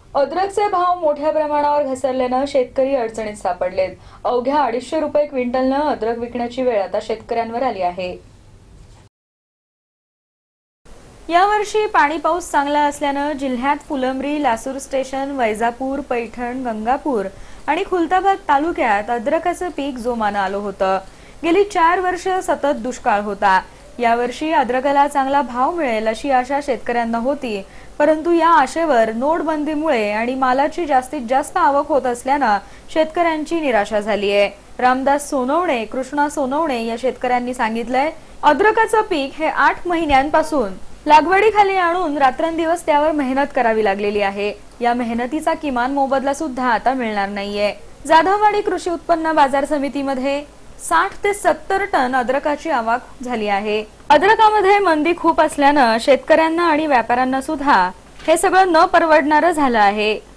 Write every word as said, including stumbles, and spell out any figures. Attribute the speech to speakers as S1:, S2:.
S1: अद्रकचे भाव मोठ्या प्रमाणावर घसरल्यानं शेतकरी अडचणीत सापडलेत। अवघ्या अडीचशे रुपये क्विंटलनं अद्रक विकण्याची वेळ आता शेतकऱ्यांवर आली आहे। यावर्षी पाणी पाऊस चांगला असल्यानं जिल्ह्यात फुलंब्री, लासूर स्टेशन, वैजापूर, पैठण, गंगापूर आणि खुलताबाद तालुक्यात अद्रकाचं पीक जोमानं आलं होतं। गेली चार वर्ष सतत दुष्काळ होता। यावर्षी अद्रकाला चांगला भाव मिळेल अशी आशा शेतकऱ्यांना होती, परंतु या आशेवर नोटबंदीमुळे आणि मालाची जास्तीत जास्त आवक होत असल्यानं शेतकऱ्यांची निराशा झाली आहे। रामदास सोनवणे, कृष्णा सोनवणे या शेतकऱ्यांनी सांगितलंय, अद्रकाचं पीक हे आठ महिन्यांपासून लागवडीखाली आणून रात्रंदिवस त्यावर मेहनत करावी लागलेली आहे। या मेहनतीचा किमान मोबदला सुद्धा आता मिळणार नाहीये। जाधववाडी कृषी उत्पन्न बाजार समितीमध्ये साठ ते सत्तर टन अद्रकाची आवक झाली आहे। अद्रकामध्ये मंदी खूप असल्यानं शेतकऱ्यांना आणि व्यापाऱ्यांना सुद्धा हे सगळं न परवडणारं झालं आहे।